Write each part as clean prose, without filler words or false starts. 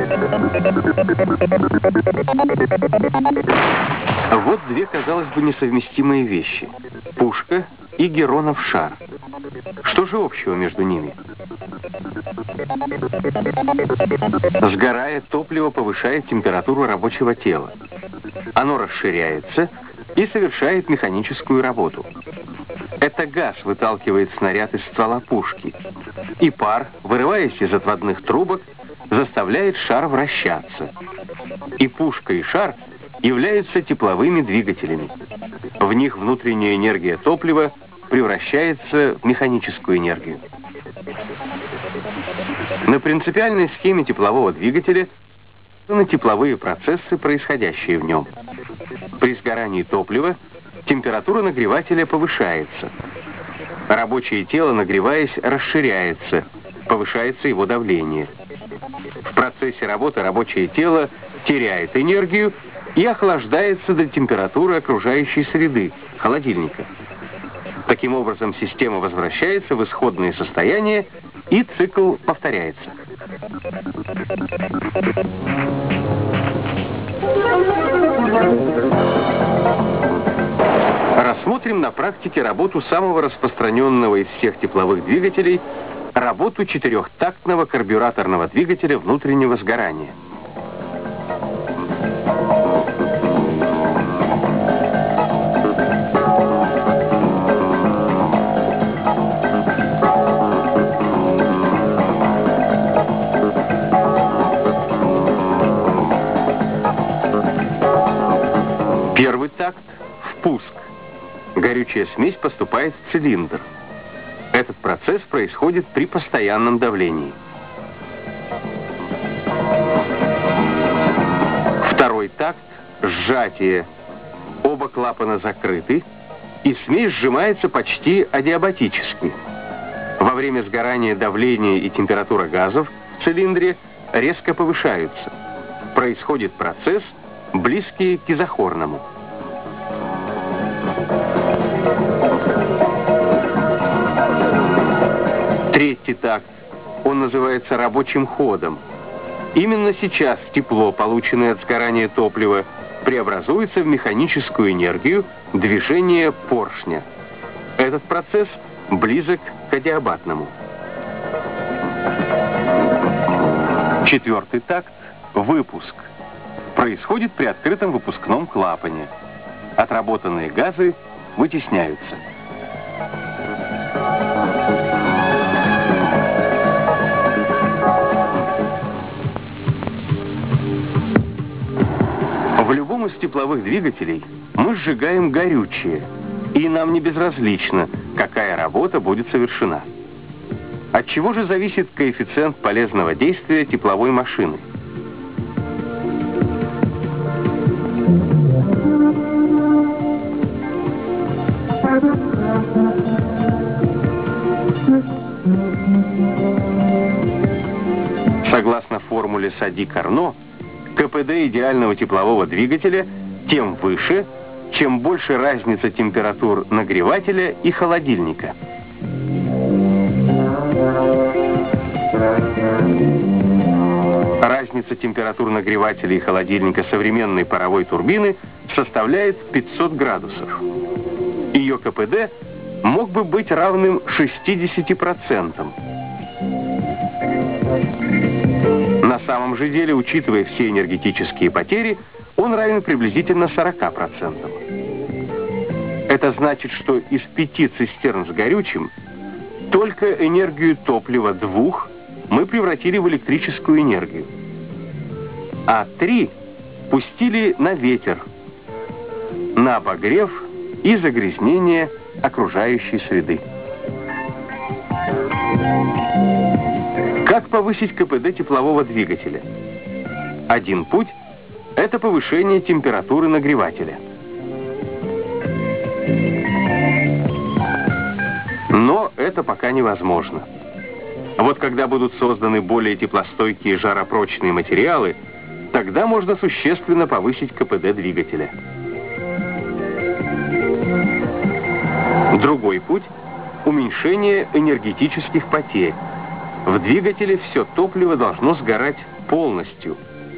Вот две, казалось бы, несовместимые вещи. Пушка и Геронов шар. Что же общего между ними? Сгорая, топливо повышает температуру рабочего тела. Оно расширяется и совершает механическую работу. Это газ выталкивает снаряд из ствола пушки. И пар, вырываясь из отводных трубок, заставляет шар вращаться. И пушка, и шар являются тепловыми двигателями. В них внутренняя энергия топлива превращается в механическую энергию. На принципиальной схеме теплового двигателя на тепловые процессы, происходящие в нем. При сгорании топлива температура нагревателя повышается. Рабочее тело, нагреваясь, расширяется, повышается его давление. В процессе работы рабочее тело теряет энергию и охлаждается до температуры окружающей среды, холодильника. Таким образом, система возвращается в исходное состояние, и цикл повторяется. Рассмотрим на практике работу самого распространенного из всех тепловых двигателей, работу четырехтактного карбюраторного двигателя внутреннего сгорания. Первый такт – впуск. Горючая смесь поступает в цилиндр. Этот процесс происходит при постоянном давлении. Второй такт – сжатие. Оба клапана закрыты, и смесь сжимается почти адиабатически. Во время сгорания давление и температура газов в цилиндре резко повышаются. Происходит процесс, близкий к изохорному. Третий такт, он называется рабочим ходом. Именно сейчас тепло, полученное от сгорания топлива, преобразуется в механическую энергию движения поршня. Этот процесс близок к адиабатному. Четвертый такт – выпуск. Происходит при открытом выпускном клапане. Отработанные газы вытесняются. В любом из тепловых двигателей мы сжигаем горючее, и нам не безразлично, какая работа будет совершена. От чего же зависит коэффициент полезного действия тепловой машины? Согласно формуле Сади-Карно, КПД идеального теплового двигателя тем выше, чем больше разница температур нагревателя и холодильника. Разница температур нагревателя и холодильника современной паровой турбины составляет 500 градусов. Ее КПД мог бы быть равным 60%. На самом же деле, учитывая все энергетические потери, он равен приблизительно 40%. Это значит, что из 5 цистерн с горючим только энергию топлива 2 мы превратили в электрическую энергию, а 3 пустили на ветер, на обогрев и загрязнение окружающей среды. Как повысить КПД теплового двигателя? Один путь – это повышение температуры нагревателя. Но это пока невозможно. Вот когда будут созданы более теплостойкие жаропрочные материалы, тогда можно существенно повысить КПД двигателя. Другой путь – уменьшение энергетических потерь. В двигателе все топливо должно сгорать полностью,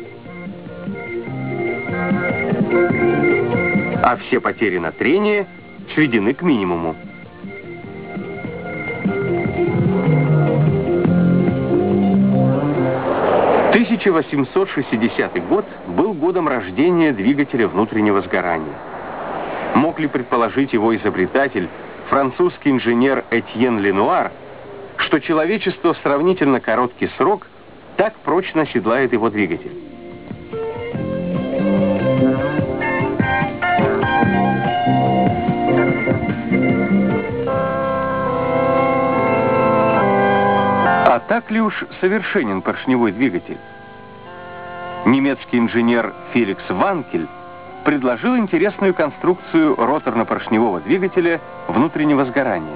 а все потери на трение сведены к минимуму. — 1860 год был годом рождения двигателя внутреннего сгорания. Мог ли предположить его изобретатель, французский инженер Этьен Ленуар, что человечество в сравнительно короткий срок так прочно оседлает его двигатель? А так ли уж совершенен поршневой двигатель? Немецкий инженер Феликс Ванкель предложил интересную конструкцию роторно-поршневого двигателя внутреннего сгорания.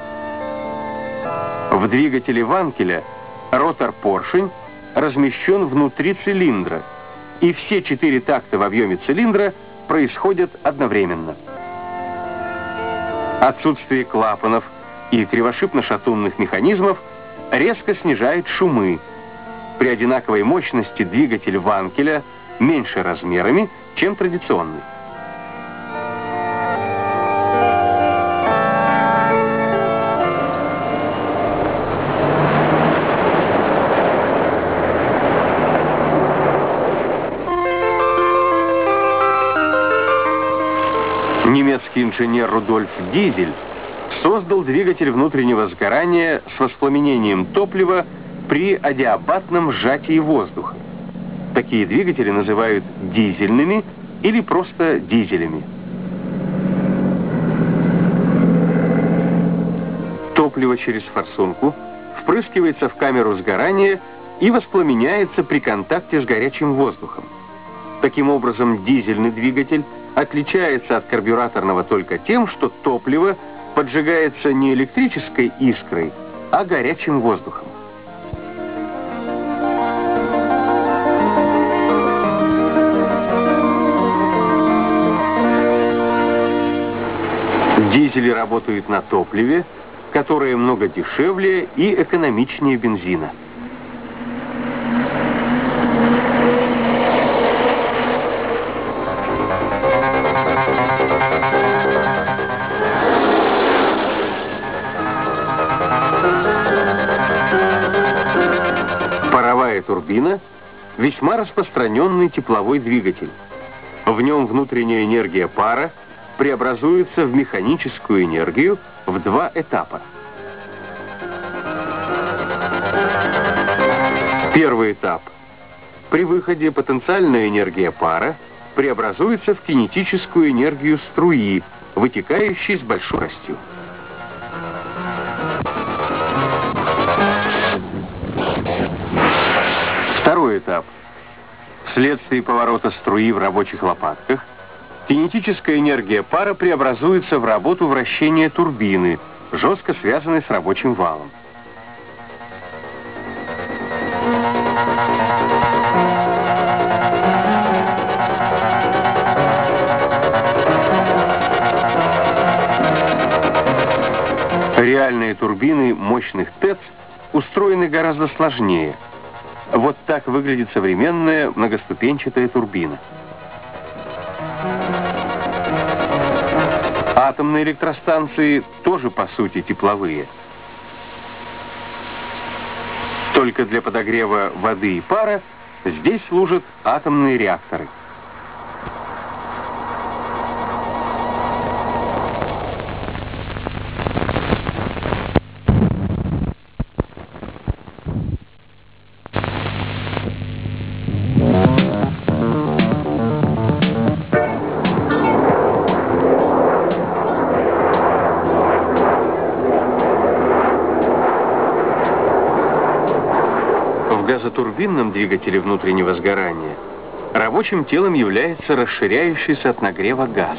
В двигателе Ванкеля ротор-поршень размещен внутри цилиндра, и все 4 такта в объеме цилиндра происходят одновременно. Отсутствие клапанов и кривошипно-шатунных механизмов резко снижает шумы. При одинаковой мощности двигатель Ванкеля меньше размерами, чем традиционный. Немецкий инженер Рудольф Дизель создал двигатель внутреннего сгорания с воспламенением топлива при адиабатном сжатии воздуха. Такие двигатели называют дизельными или просто дизелями. Топливо через форсунку впрыскивается в камеру сгорания и воспламеняется при контакте с горячим воздухом. Таким образом, дизельный двигатель отличается от карбюраторного только тем, что топливо поджигается не электрической искрой, а горячим воздухом. Дизели работают на топливе, которое много дешевле и экономичнее бензина. Паровая турбина – весьма распространенный тепловой двигатель. В нем внутренняя энергия пара преобразуется в механическую энергию в 2 этапа. Первый этап. При выходе потенциальная энергия пара преобразуется в кинетическую энергию струи, вытекающей с большой скоростью. Второй этап. Вследствие поворота струи в рабочих лопатках кинетическая энергия пара преобразуется в работу вращения турбины, жестко связанной с рабочим валом. Реальные турбины мощных ТЭЦ устроены гораздо сложнее. Вот так выглядит современная многоступенчатая турбина. Атомные электростанции тоже, по сути, тепловые. Только для подогрева воды и пара здесь служат атомные реакторы. В газотурбинном двигателе внутреннего сгорания рабочим телом является расширяющийся от нагрева газ.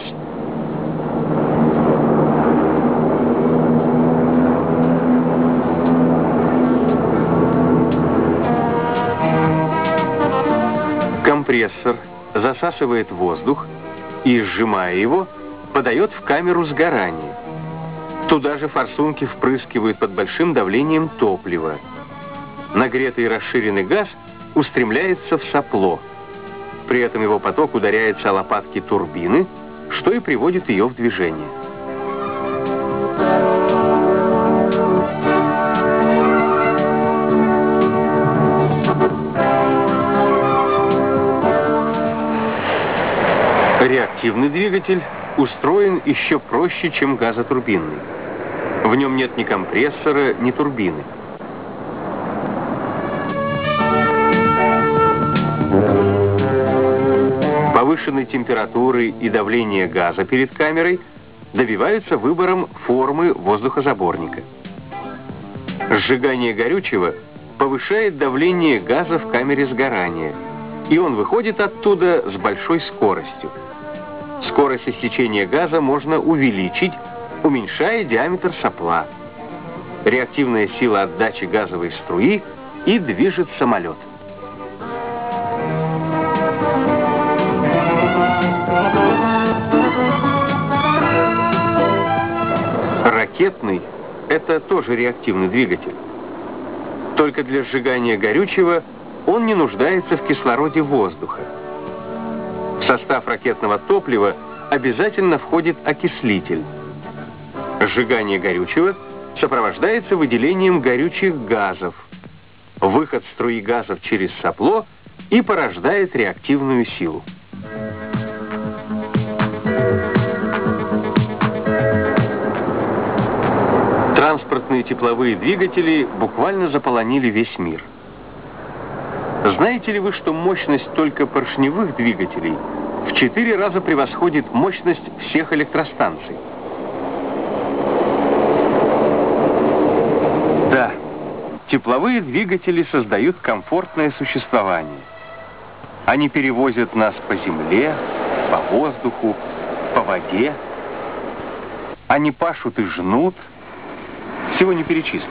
Компрессор засасывает воздух и, сжимая его, подает в камеру сгорания. Туда же форсунки впрыскивают под большим давлением топливо. Нагретый и расширенный газ устремляется в сопло. При этом его поток ударяется о лопатки турбины, что и приводит ее в движение. Реактивный двигатель устроен еще проще, чем газотурбинный. В нем нет ни компрессора, ни турбины. Повышенной температуры и давления газа перед камерой добиваются выбором формы воздухозаборника. Сжигание горючего повышает давление газа в камере сгорания, и он выходит оттуда с большой скоростью. Скорость истечения газа можно увеличить, уменьшая диаметр сопла. Реактивная сила отдачи газовой струи и движет самолет. Ракетный – это тоже реактивный двигатель. Только для сжигания горючего он не нуждается в кислороде воздуха. В состав ракетного топлива обязательно входит окислитель. Сжигание горючего сопровождается выделением горючих газов. Выход струи газов через сопло и порождает реактивную силу. Транспортные тепловые двигатели буквально заполонили весь мир. Знаете ли вы, что мощность только поршневых двигателей в 4 раза превосходит мощность всех электростанций? Да, тепловые двигатели создают комфортное существование. Они перевозят нас по земле, по воздуху, по воде. Они пашут и жнут. Всего не перечислишь.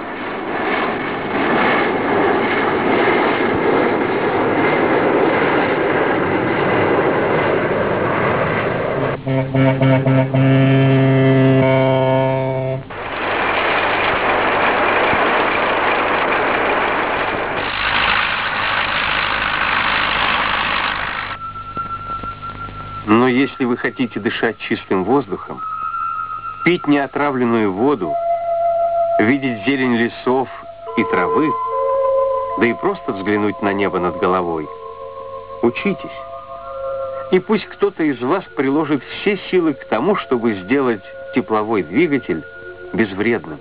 Но если вы хотите дышать чистым воздухом, пить неотравленную воду, видеть зелень лесов и травы, да и просто взглянуть на небо над головой, учитесь. И пусть кто-то из вас приложит все силы к тому, чтобы сделать тепловой двигатель безвредным.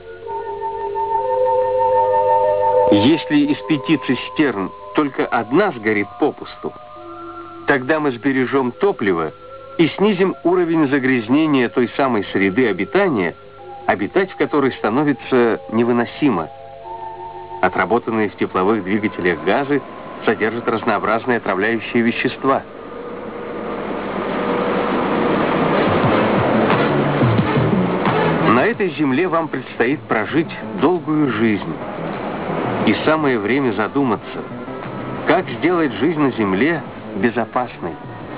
Если из 5 цистерн только одна сгорит попусту, тогда мы сбережем топливо и снизим уровень загрязнения той самой среды обитания, обитать в которой становится невыносимо. Отработанные в тепловых двигателях газы содержат разнообразные отравляющие вещества. На этой земле вам предстоит прожить долгую жизнь. И самое время задуматься, как сделать жизнь на земле безопасной.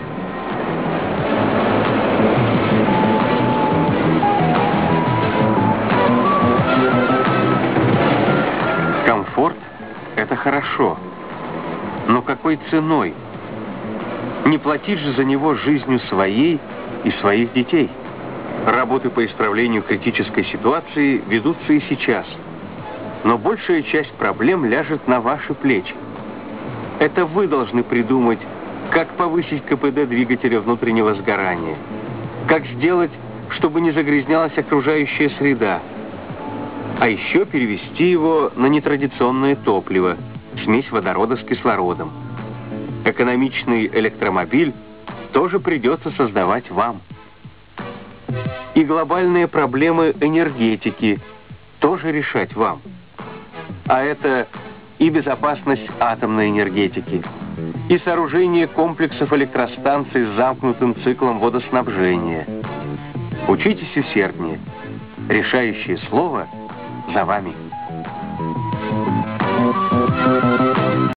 Комфорт – это хорошо, но какой ценой? Не платить же за него жизнью своей и своих детей. Работы по исправлению критической ситуации ведутся и сейчас, но большая часть проблем ляжет на ваши плечи. Это вы должны придумать, как повысить КПД двигателя внутреннего сгорания, как сделать, чтобы не загрязнялась окружающая среда, а еще перевести его на нетрадиционное топливо, смесь водорода с кислородом. Экономичный электромобиль тоже придется создавать вам. И глобальные проблемы энергетики тоже решать вам. А это и безопасность атомной энергетики, и сооружение комплексов электростанций с замкнутым циклом водоснабжения. Учитесь усерднее. Решающее слово за вами.